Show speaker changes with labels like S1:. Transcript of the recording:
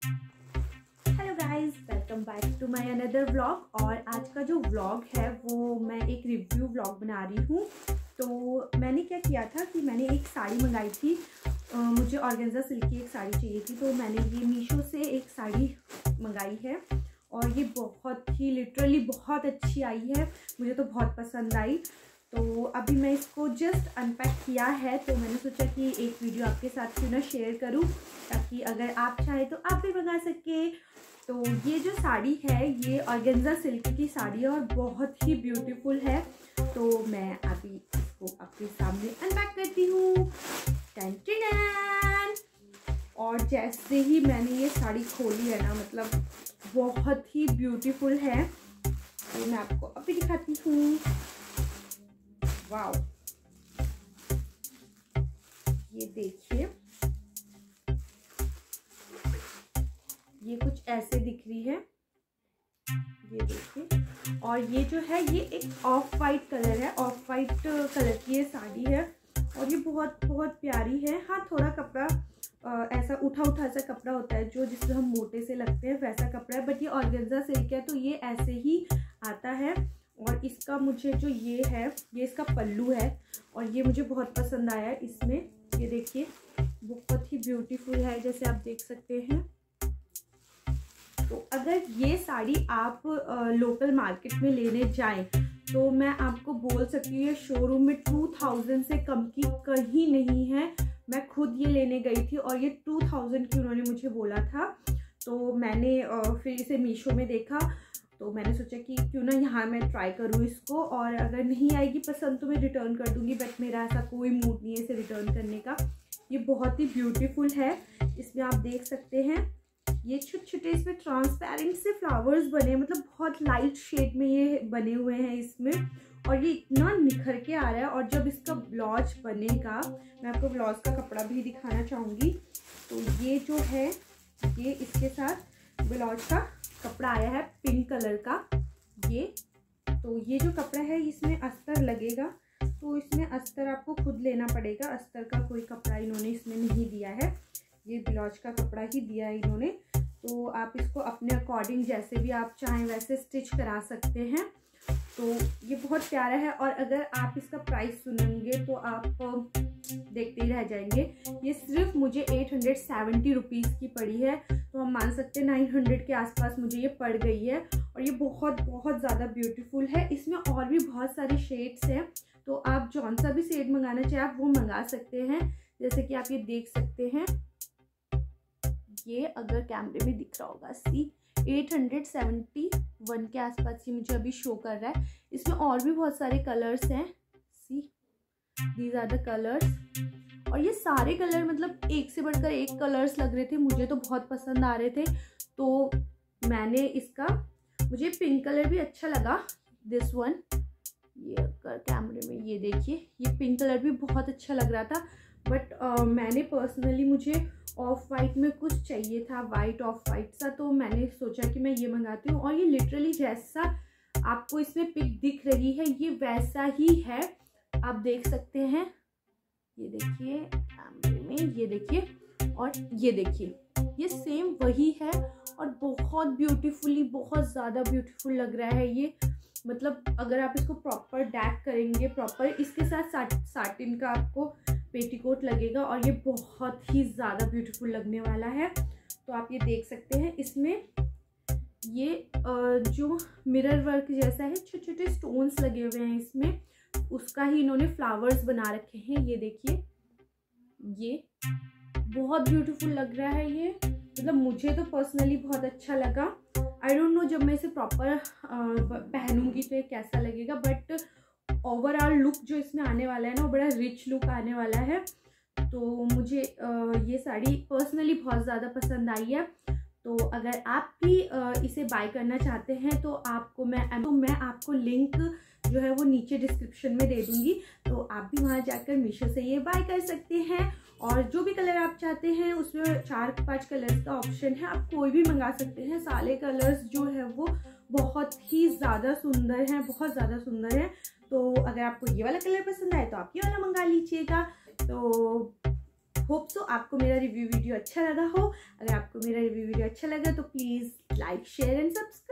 S1: Hello guys, welcome back to my another vlog. और आज का जो व्लॉग है वो मैं एक रिव्यू व्लॉग बना रही हूँ। तो मैंने क्या किया था कि मैंने एक साड़ी मंगाई थी। मुझे ऑर्गेन्जा सिल्क की एक साड़ी चाहिए थी, तो मैंने ये मीशो से एक साड़ी मंगाई है और ये बहुत ही लिटरली बहुत अच्छी आई है। मुझे तो बहुत पसंद आई। तो अभी मैं इसको जस्ट अनपैक किया है, तो मैंने सोचा कि एक वीडियो आपके साथ क्यों ना शेयर करूं, ताकि अगर आप चाहें तो आप भी मंगा सके। तो ये जो साड़ी है ये ऑर्गेन्जा सिल्क की साड़ी है और बहुत ही ब्यूटीफुल है। तो मैं अभी इसको आपके सामने अनपैक करती हूँ। और जैसे ही मैंने ये साड़ी खोली है ना, मतलब बहुत ही ब्यूटीफुल है। तो मैं आपको अभी दिखाती हूँ। वाओ, ये देखिए, ये कुछ ऐसे दिख रही है, ये देखिए। और ये जो है ये एक ऑफ वाइट कलर है, ऑफ वाइट कलर की ये साड़ी है और ये बहुत बहुत प्यारी है। हाँ, थोड़ा कपड़ा ऐसा उठा उठा सा कपड़ा होता है, जो जिससे हम मोटे से लगते हैं वैसा कपड़ा है, बट ये ऑर्गेन्जा सिल्क है तो ये ऐसे ही आता है। और इसका मुझे जो ये है, ये इसका पल्लू है और ये मुझे बहुत पसंद आया है इसमें। ये देखिए, बहुत ही ब्यूटीफुल है, जैसे आप देख सकते हैं। तो अगर ये साड़ी आप लोकल मार्केट में लेने जाएं तो मैं आपको बोल सकती हूँ ये शोरूम में 2000 से कम की कहीं नहीं है। मैं खुद ये लेने गई थी और ये 2000 की उन्होंने मुझे बोला था। तो मैंने फिर इसे मीशो में देखा, तो मैंने सोचा कि क्यों ना यहाँ मैं ट्राई करूँ इसको, और अगर नहीं आएगी पसंद तो मैं रिटर्न कर दूँगी, बट मेरा ऐसा कोई मूड नहीं है इसे रिटर्न करने का। ये बहुत ही ब्यूटीफुल है। इसमें आप देख सकते हैं ये छोटे छोटे इसमें ट्रांसपेरेंट से फ्लावर्स बने, मतलब बहुत लाइट शेड में ये बने हुए हैं इसमें, और ये इतना निखर के आ रहा है। और जब इसका ब्लाउज बनेगा, मैं आपको ब्लाउज का कपड़ा भी दिखाना चाहूँगी। तो ये जो है ये इसके साथ ब्लाउज का कपड़ा आया है पिंक कलर का। ये तो ये जो कपड़ा है इसमें अस्तर लगेगा, तो इसमें अस्तर आपको खुद लेना पड़ेगा। अस्तर का कोई कपड़ा इन्होंने इसमें नहीं दिया है, ये ब्लाउज का कपड़ा ही दिया है इन्होंने। तो आप इसको अपने अकॉर्डिंग जैसे भी आप चाहें वैसे स्टिच करा सकते हैं। तो ये बहुत प्यारा है। और अगर आप इसका प्राइस सुनेंगे तो आप देखते ही रह जाएंगे। ये सिर्फ मुझे 870 रुपीज़ की पड़ी है, तो हम मान सकते हैं 900 के आसपास मुझे ये पड़ गई है। और ये बहुत बहुत ज़्यादा ब्यूटीफुल है। इसमें और भी बहुत सारी शेड्स हैं, तो आप जौन सा भी शेड मंगाना चाहें आप वो मंगा सकते हैं। जैसे कि आप ये देख सकते हैं, ये अगर कैमरे में दिख रहा होगा, सी 871 के आसपास ही मुझे अभी शो कर रहा है। इसमें और भी बहुत सारे कलर्स हैं, see these are the colours. और ये सारे कलर मतलब एक से बढ़कर एक कलर्स लग रहे थे, मुझे तो बहुत पसंद आ रहे थे। तो मैंने इसका, मुझे पिंक कलर भी अच्छा लगा, दिस वन। ये अगर कैमरे में ये देखिए, ये पिंक कलर भी बहुत अच्छा लग रहा था। बट मैंने पर्सनली, मुझे ऑफ वाइट में कुछ चाहिए था, वाइट ऑफ वाइट सा, तो मैंने सोचा कि मैं ये मंगाती हूँ। और ये लिटरली जैसा आपको इसमें पिक दिख रही है ये वैसा ही है, आप देख सकते हैं। ये देखिए कैमरे में, ये देखिए और ये देखिए, ये सेम वही है और बहुत ब्यूटीफुली, बहुत ज़्यादा ब्यूटीफुल लग रहा है ये। मतलब अगर आप इसको प्रॉपर डैक करेंगे, प्रॉपर इसके साथ साटिन का आपको पेटीकोट लगेगा और ये बहुत ही ज़्यादा ब्यूटीफुल लगने वाला है। तो आप ये देख सकते हैं, इसमें ये जो मिरर वर्क जैसा है, छोटे छोटे स्टोन्स लगे हुए हैं इसमें, उसका ही इन्होंने फ्लावर्स बना रखे हैं। ये देखिए, ये बहुत ब्यूटीफुल लग रहा है ये। मतलब मुझे तो पर्सनली बहुत अच्छा लगा। आई डोंट नो जब मैं इसे प्रॉपर पहनूंगी तो ये कैसा लगेगा, बट ओवरऑल लुक जो इसमें आने वाला है ना, वो बड़ा रिच लुक आने वाला है। तो मुझे ये साड़ी पर्सनली बहुत ज़्यादा पसंद आई है। तो अगर आप भी इसे बाय करना चाहते हैं तो मैं आपको लिंक जो है वो नीचे डिस्क्रिप्शन में दे दूंगी, तो आप भी वहाँ जाकर मीशो से ये बाय कर सकते हैं। और जो भी कलर आप चाहते हैं उसमें 4-5 कलर्स का ऑप्शन है, आप कोई भी मंगा सकते हैं। सारे कलर्स जो है वो बहुत ही ज़्यादा सुंदर हैं, बहुत ज़्यादा सुंदर है। तो अगर आपको ये वाला कलर पसंद आए तो आप ये वाला मंगा लीजिएगा। तो होप सो आपको मेरा रिव्यू वीडियो अच्छा लगा हो। अगर आपको मेरा रिव्यू वीडियो अच्छा लगा तो please like share and subscribe.